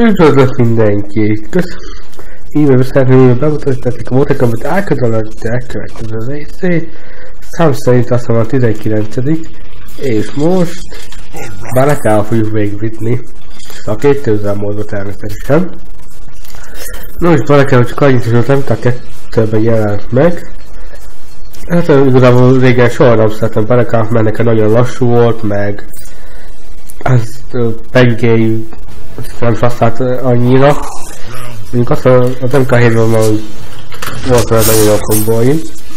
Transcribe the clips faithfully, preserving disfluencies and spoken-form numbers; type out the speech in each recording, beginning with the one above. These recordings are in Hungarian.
Üdvözlök mindenkit! Köszönöm! Így szeretném bemutatni a módot, amit elközelített elkövetkező részét. Szám szerint azt mondom a tizenkilencedik és most Barakával fogjuk végigvinni. Szakértőzzel módot természetesen. Most Barakával csak annyit is, hogy nem a kettőben jelent meg. Hát igazából régen soha nem szeretem Barakával, mert nekem nagyon lassú volt, meg az pengéi nem használt annyira. Mondjuk azt a, az em ká hétben már volt olyan nagyon a kombóim.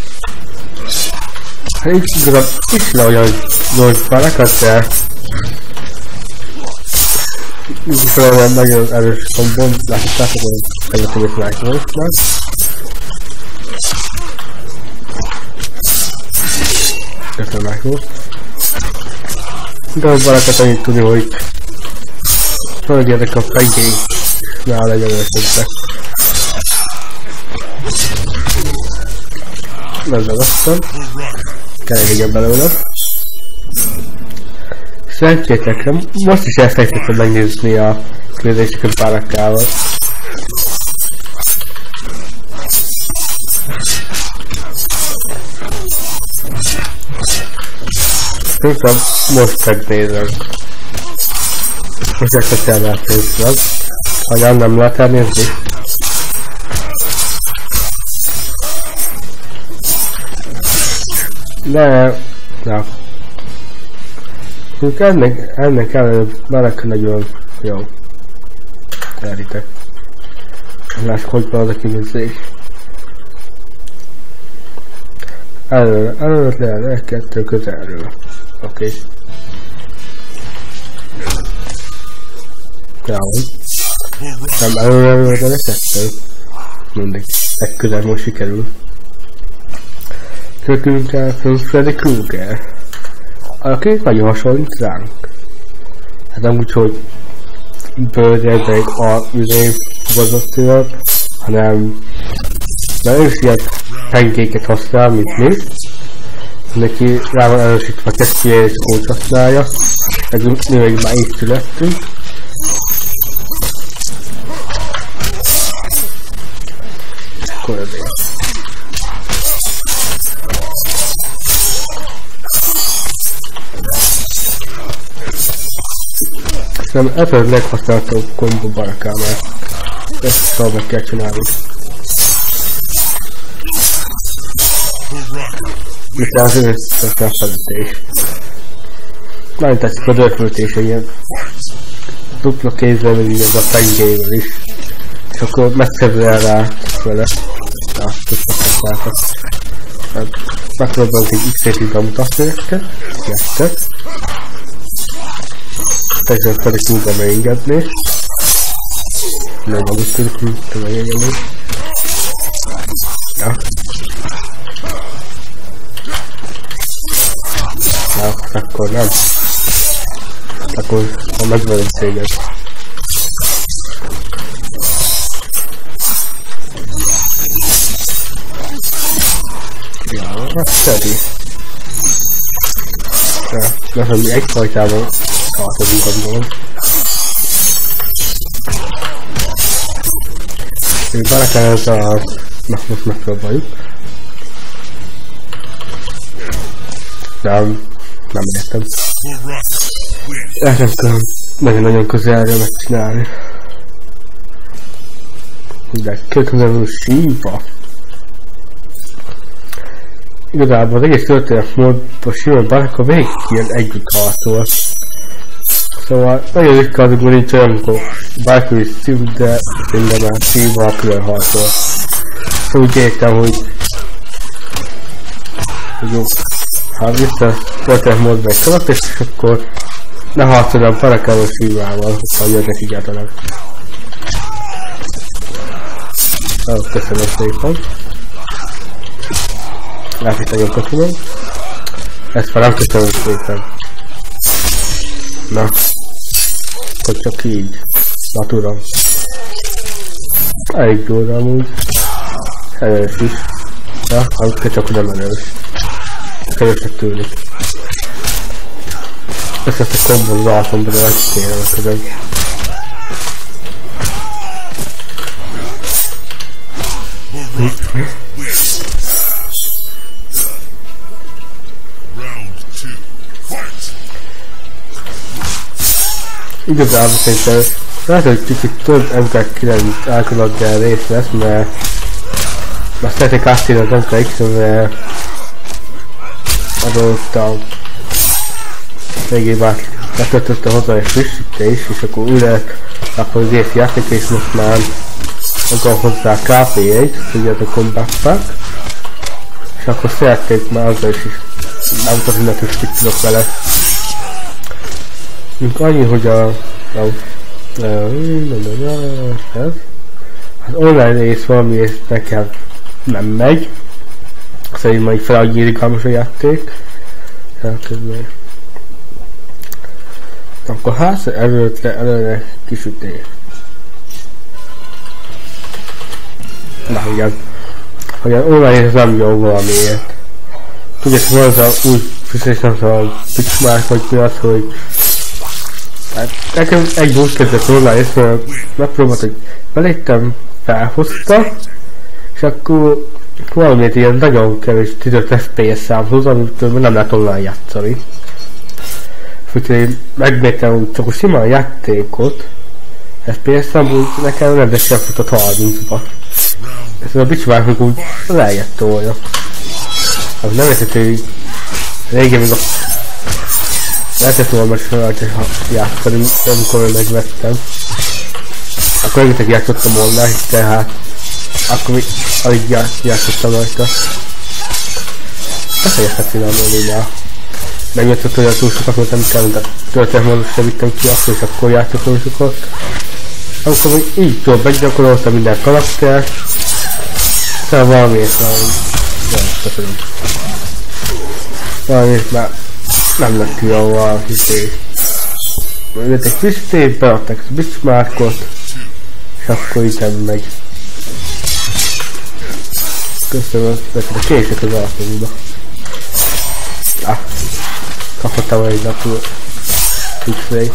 Hát így igazából is le olyan gyors Barakat, de így olyan nagyon erős kombón, láthatjátok, hogy előtt meg volt már. Köszönöm meg volt. De a Barakat annyit tudni, hogy földjének a pengéi nál legyen össze. Megdagasztam. Kell régen belőle. Szerencsétekre, most is elfelejtettem megnézni a kérdéseket Barakával. Szerintem most megnézem. Most ezt kell átnézni. Hogyan nem lehet elnézni? De... Na. Ennek, ennek előbb Baraka nagyon jó. Elhitek. Lássuk, hogy van az a kivizés. Előre, előre lehet, egy, kettő közelről. Oké. Okay. Jávon. Nem előre, előre, de kettő. Mindegy. Legközel most sikerül. Kötünk el Freddy Krueger. Aki nagyon hasonlít ránk. Hát nem úgy, hogy bőrjedek a üzén fogazott tőle, hanem mert ő is ilyen pengéket használ, mint mi. Neki rá van erősítve a kesztyűje és úgy használja. Meg mi meg már így születtünk. Akkor azért. Nem, ez a leghasználtabb kombó Barakával. Ezt szóval meg kell csinálni. Mit az összes felütés. Nagyon tetszik a dörföltése ilyen. Dupla kézzel, meg így ez a pengével is. És akkor messzebbre elállt vele. Na, tudtak hát, megpróbálunk egy X-ét így bemutatni nektek. Jettet. Teljesen pedig tudtam megengedni. Nem maguk tudjuk megengedni. Ja. Na, akkor nem. Akkor ha megvelünk téged. Ja, hát szedi. Ja, mert hogy mi egyfajtában tartozunk, gondolom. Még Barakán ez a... Na, most megpróbáljuk. Nem, nem értem. Ezt nem tudom nagyon-nagyon közelre megcsinálni. De kötelező sípa. Igazából az egész történetmódban simán Baraka végig ilyen együtt harcol. Szóval nagyon ritka az, amikor nincs olyan, amikor Baraka is szív, de minden már szívval külön harcol. Szóval úgy értem, hogy... hogy jó. Ha vissza történetmódban egy karakter, és akkor ne harcoljon Barakával szívával, ha jönnek egyáltalán. Ó, köszönöm szépen. Látszik, nagyon köszönöm. Ezt már nem köszönöm szépen. Na. Akkor csak így. Na tudom. Elég durva amúgy. Erős is. Na, amikor csak nem erős. Kevesebb tűnik. Ezt ezt a kombon látom, de nagy kérem közben. igazából szerintem lehet, hogy kicsit több em ká kilenc elkonadjál rész lesz, mert azt szeretnék átírni az em ká iksz-re adott a végében letöltötte hozzá egy frissítés, és akkor újra akkor az egész játék, és most már akar hozzá ká pé egy, ugye ez a Combat Pack, és akkor szerették már azzal is, nem tudom, hogy nekünk mit tudok vele. Mint annyi, hogy a... a, a, a az online rész valamiért nekem nem megy. Szerintem majd feladj irgalmas a játék. Elkezdve. Akkor ház előtte előre kisütés. Na igen. Hogy az online rész nem jó valamiért. Tudjátok, van az a új fűzésem, a Pixmark, vagy mi az, hogy hát nekem egy úgy kezdett online rész, mert megpróbált, hogy beléptem, felhozta, és akkor valamiért ilyen nagyon kevés tízöt ef pé es számhoz, amitől nem lehet online játszani. Úgyhogy én megnéztem csak a sima játékot, ef pé es számból nekem rendesen futott harmincba. Ez a Bitchmark úgy lejjett tolja. Az nem értett, hogy régen még a lehetett volna most rajta játszani, amikor megvettem. Akkor rengeteg játszottam online, tehát akkor még alig játszottam rajta. Ezt helyezhet csinálni már. Megvettem olyan túl sokat, mert nem kell, de történetmódot sem vittem ki, akkor és akkor játszottam sokat. Amikor még így tudom, meggyakoroltam minden karaktert. Szóval valamiért valami... Nem, köszönöm. Valamiért már nem lett ki a hiszé. Megvettek frissítést, beadták a Bitchmarkot, és akkor így nem megy. Köszönöm, neked a kések az alapomba. Ah, kaphattam egy napul X-ray.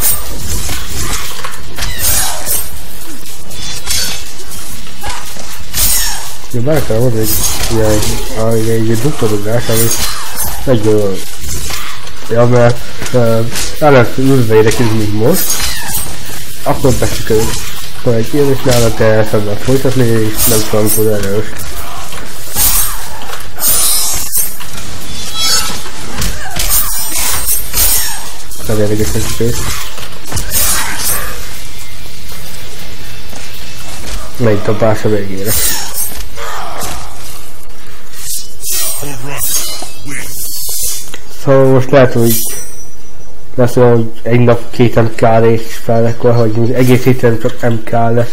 Ja, bárkán van egy ilyen, egy duptorogás, ami nagyon... Ja, mert uh, el lehet ülve érekezni most, akkor beszélünk. Akkor egy ilyen, és nála te elszabban folytatni, és nem tudom, amikor erős. Nem érdekes egy megy dobás a végére. Szóval most lehet, hogy lesz olyan, hogy egy nap két em ká rész felrekor, hogy egész héten csak em ká lesz.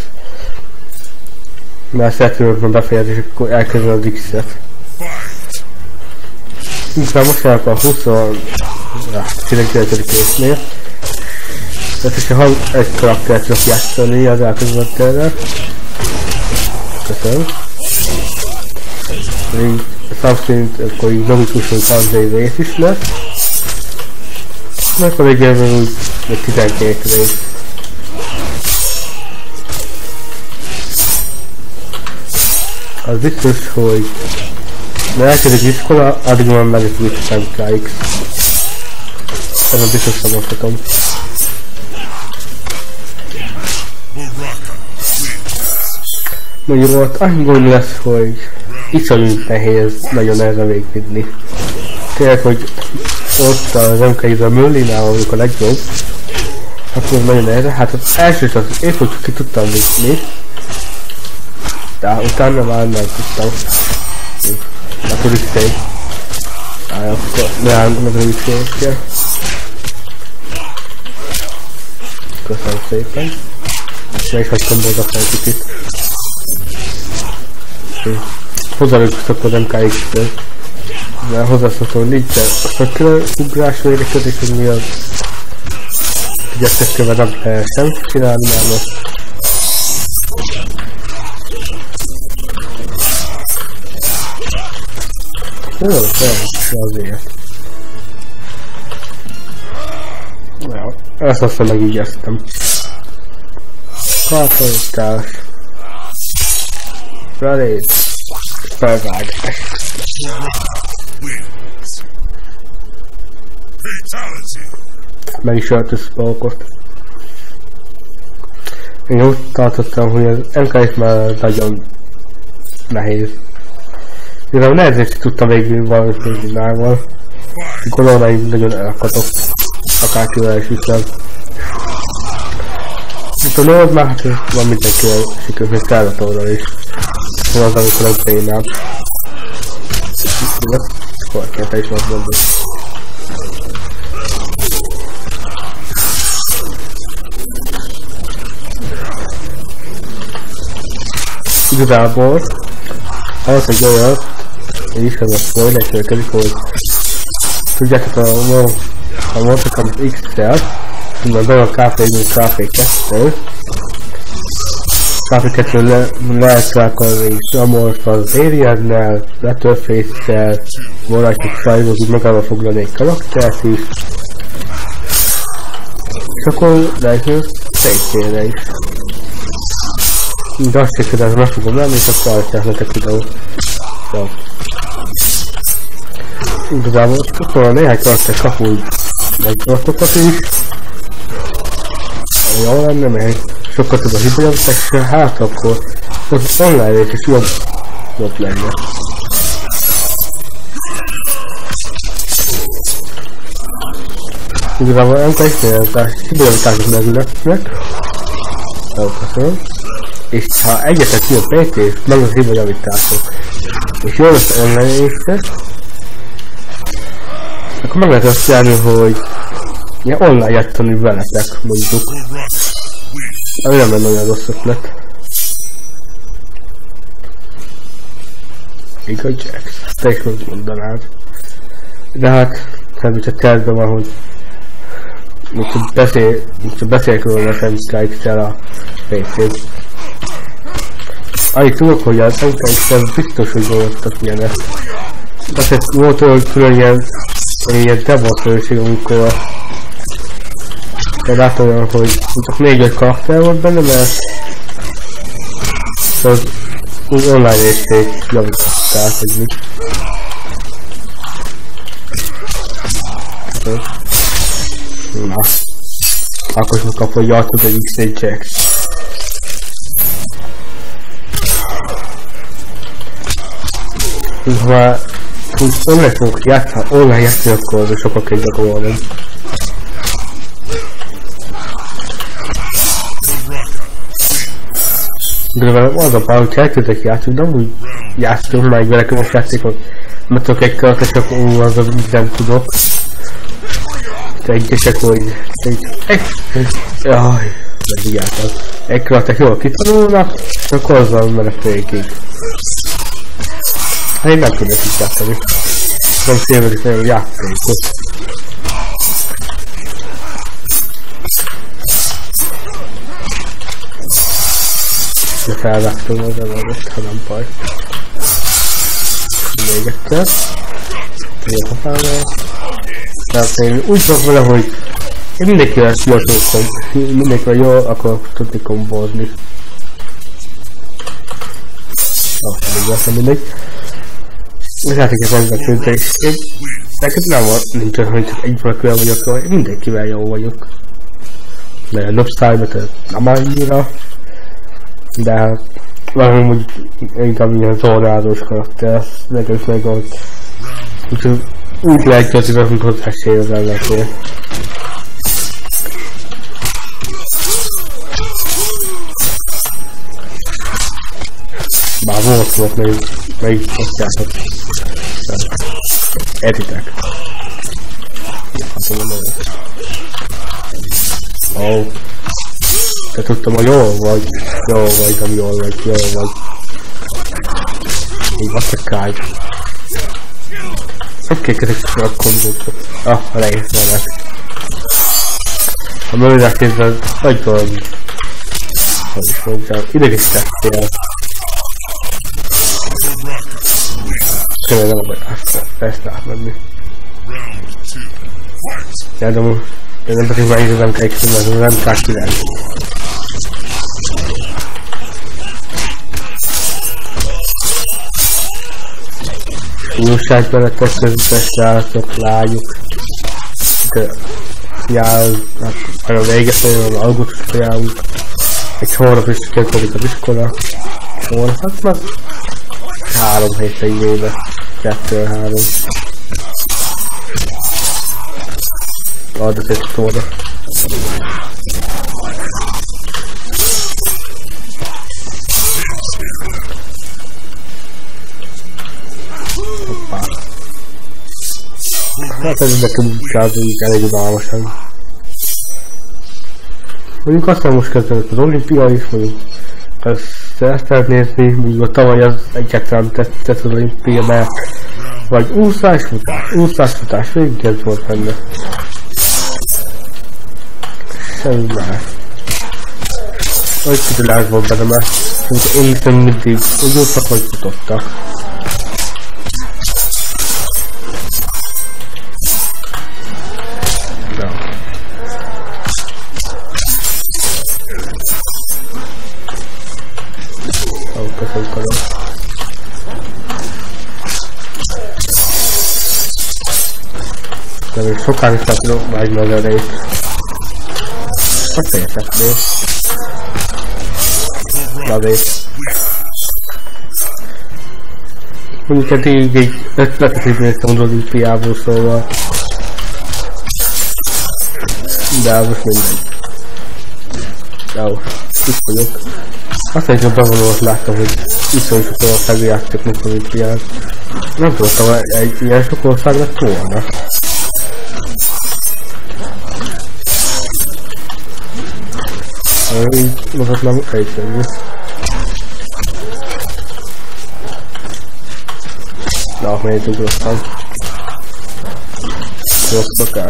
Mert szeretném hogy befejezni, és akkor elkezdem az X-et. Így már most járok a tizenkilencedik résznél. Tehát is ha egy karaktert tudok játszani az elkezdettelre. Köszönöm. Így szám szerint akkor így logikusan harminc rész is lesz. Mert a végén úgy még tizenkét rész. Az biztos, hogy mert elkezdik iskola, addig már megy az em ká iksz. Ezen biztos szamoltatom. Mondjuk ott annyi gond lesz, hogy iszonyú nehéz nagyon nehezen végigvinni. Tényleg, hogy ott az em ká iksz a Möllinál, amik a legjobb, akkor nagyon nehezen. Hát az elsőt az épp, hogy ki tudtam vinni, de utána már nem tudtam. Akkor is egy. Áj, akkor nem, nem is kell. Köszönöm szépen. Meg is hagytam volna fel kicsit. Hozzálőztök az em ká iksz-től. Mert hozzászoktam, hogy nincsen. Aztán külön ugrás védekezik, hogy mi az. Ügyestek követ nem kell sem csinálni már most. Jó, persze azért. Ja, ezt aztán megígyeztem. Kartolítás. Ready. Felvágás. Meg is ölt a spalkot. Én úgy tartottam, hogy az em ká is már nagyon nehéz. Mivel nehezen is tudtam végül valamit végigával. Mikor arra így nagyon elakadok. Akárkivel is viszem. Itt a Lord már hát van mindenkivel sikerül, még Tellatorral is. Van az, amikor az bénám. Hol kell te is megmondani. Igazából az egy olyan, hogy ismerem a spoiler következik, hogy tudjátok a, a Mortal Kombat X-szel, a Donald ká pé egy ká pé kettő, ká pé kettő le, lehet rákolni Samort az Aliennel, Letterface-szel, Morajtik sajnos úgy magával foglalnék karaktert is, és akkor lehetős Szétjére is. De azt hiszem, hogy meg fogom lenni, és akkor állítják nektek videót. Ja. Igazából akkor néhány karakter kap úgy megtartokat is. Jó lenne, mert sokkal több a hibajavítés, és hát akkor az online is jobb, jobb lenne. Igazából nem kell ismerni, hibajavítások megülnek. Elköszönöm. És ha egyetek ki a pé té, és meg az hibajavítások, és jól lesz online észre, akkor meg lehet azt járni, hogy ilyen online játszani veletek, mondjuk. Ami nem lenne olyan rossz ötlet. Igaz, Jax? Te is mondanád. De hát, hát csak tervben van, hogy még csak beszél, csak beszélek róla az em ká iksszel a pé té-t. Annyit tudok, hogy az em ká iksszel biztos, hogy voltak ilyenek. Azért volt olyan külön ilyen, ilyen demonstrálőség, amikor látom olyan, hogy csak négy-öt karakter volt benne, mert az úgy online részét javították, hogy mit. Na, akkor is kap, hogy játszod egy iksz egy Jax. Ha már online fogok játszani, online játszani, akkor sokkal kényebb volna. De az a bár, hogyha elkezdek játszani, de úgy játszunk már egy velekem most játékot. Mert tudok egy karakat, csak ó, az az nem tudok. Te egyesek, hogy... Egy... Jaj... Megvigyáltam. Egy karakat jól kitanulnak, és akkor azzal menek végig. Hát én nem tudok így játszani. Nem szélvedik nagyon játékot. De felvágtam az előtt, ha nem baj. Még egyszer. Jó, ha felvágtam. Tehát én úgy vagyok vele, hogy én mindenkivel jól tudok, mindenkivel jól akarok tudni kombozni. Ah, pedig azt mindegy. És játékot rendben küldtek, és én neked nem van, nincs olyan, hogy csak egy valakivel vagyok, én mindenkivel jó vagyok. De a nopszájba, tehát nem annyira. De hát valami úgy inkább ilyen zónázós karakter, nekem is meg ott. Úgyhogy úgy lehet győzni, hogy hozzássél az ellenfél. Bár volt volt még, még osztjátok. Editek. Hát mondom, ó. Te tudtam, hogy jól vagy, jól vagy, nem jól vagy, jól vagy. Így azt a káj. Hogy kékezik a kombókra? Ah, a legészlenek. A mögöttnek kézben nagyon... Hogy is mondjam, idegesítettél. Könyve nem vagy ezt átmenni. Ja, de most... De nem pedig már így nem kell kimenni, nem kell kimenni. Újság bele teszünk, állatok, lányok. De... Jár... Hát... Arra véget, hogy az algotot járunk. Egy hónap is kezdődik az iskola. Hónap, hát már három hétre egy éve. Kettő-három. Add az egy tóra. Hoppá. Hát ez nekem kb. Elég udalmasan. Mondjuk aztán most kezdődött az olimpia is, mondjuk ezt szeretnéd nézni, míg a tavaly az egyáltalán tetszett az olimpia, mert vagy úszás, futás, úszás, futás, végig ez volt benne. Semmi más. Vagy kidulás volt benne, mert én hiszem mindig úgy úsztak, vagy futottak. De még sokáig is tudok vágyni az erejét. Azt értetnél. Lavét. Mondjuk eddig egy ötletet is néztem az olimpiából, szóval. De most mindegy. Jó, itt vagyok. Azt egy bevonulót láttam, hogy viszont sok ország játszik most olimpián. Nem tudtam, egy ilyen sok ország lett volna. Így most nem egyszerű. Na, miért ugrottam? Rossz szokás.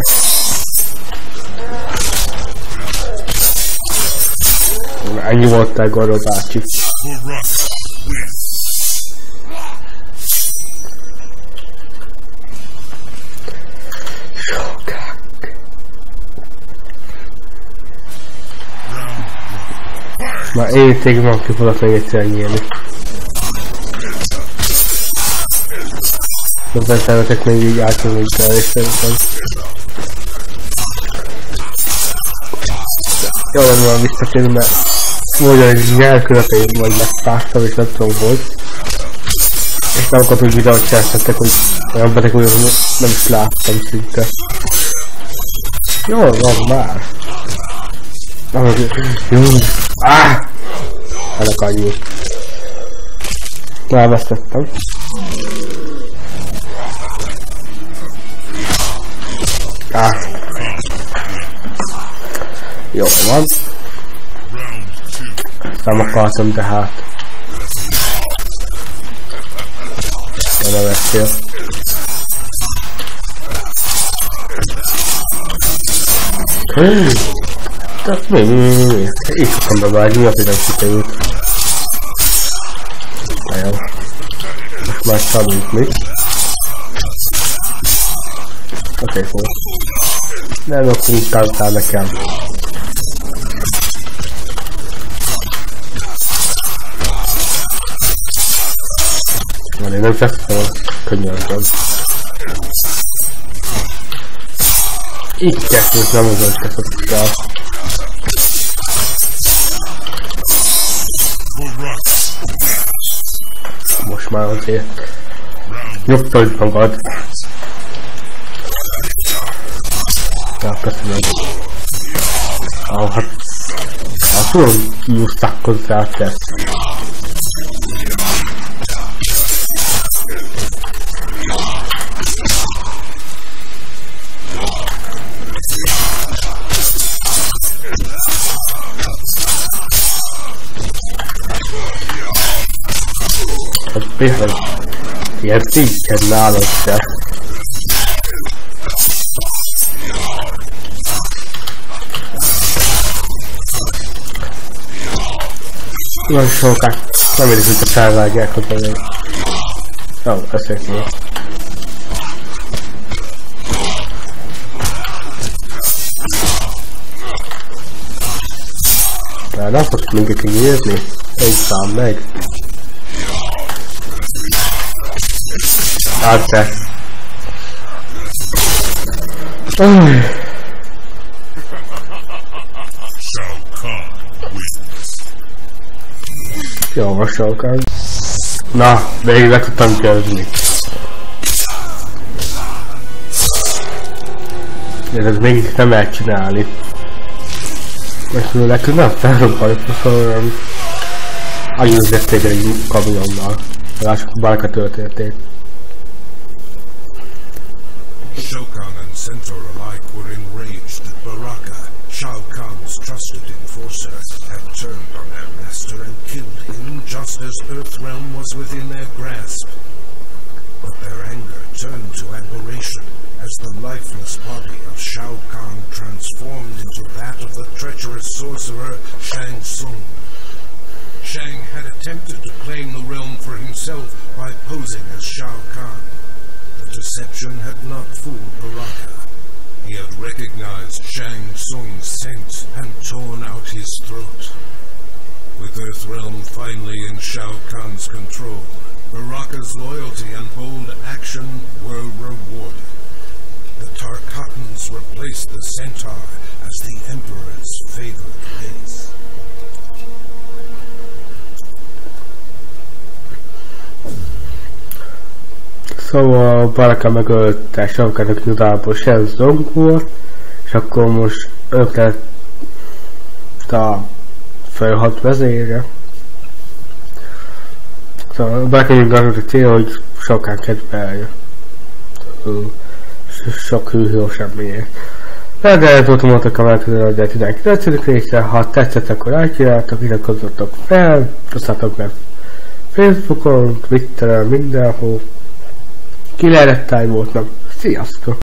Ennyi voltál, Garra bácsi. Már évig van ki fogok még egyszer nyílni. Aztán szeretek még így átjönni kell, és szerintem. Jól lenne már visszatérni, mert mondja, hogy nyelkületeim vagy megpártam, és nem tudom hogy. És nem akartam, hogy videót csináltak, hogy olyan beteg olyan, hogy nem is láttam szinte. Jól van már. Jó. Áh! Ennek annyi. Elvesztettem. Áh! Jó van. Nem akartam, de hát. Nem vessél. Hé! Tehát mi, mi, mi, mi? Így fogom bevágni, miatt nem sikerült. Na jó. Most már tanuljuk mi. Oké, okay, szóval. Nem akarunk tántál nekem. Na, én nem fesztem a könyörgöm. Így kezdődött, nem az, hogy kezdődött el. Most már azért jobb tudj magad. Ja, köszönöm. Ah, hát... Hát tudom, kiúsztakkozzá tesz. Bizony, ilyen szintjen nálad se. Nagyon sokat, nem érzik, hogy felvágják hozzá még. Jó, ez szép még. De nem fogsz minket ígérni, egy szám meg. Hát te. Uj. Jó, most sokkal. Na, végig le tudtam győzni. Ez még nem lehet csinálni. Mert nekünk nem felrobbant, szóval annyit vették egy kamionnal. Lássuk a bárka történetét. Shao Kahn and Centaur alike were enraged that Baraka, Shao Kahn's trusted enforcer, had turned on their master and killed him just as Earthrealm was within their grasp. But their anger turned to admiration as the lifeless body of Shao Kahn transformed into that of the treacherous sorcerer Shang Tsung. Shang had attempted to claim the realm for himself by posing as Shao Kahn. The deception had not fooled Baraka. He had recognized Shang Tsung's scent and torn out his throat. With Earthrealm finally in Shao Kahn's control, Baraka's loyalty and bold action were rewarded. The Tarkatans replaced the Centaur as the Emperor's favored race. Szóval Baraka megölte Shao Kahn igazából Shang Tsung volt, és akkor most ők lett a főhat vezére. Szóval Barakának az a cél, hogy Shao Kahn kedvelje. Sok hűhő semmiért. De ez volt a Mortal Kombat tizenkilencedik része, ha tetszett, akkor lájkjátok, iratkozzatok fel, osszátok meg Facebookon, Twitteren, mindenhol. Killer Time voltam. Sziasztok!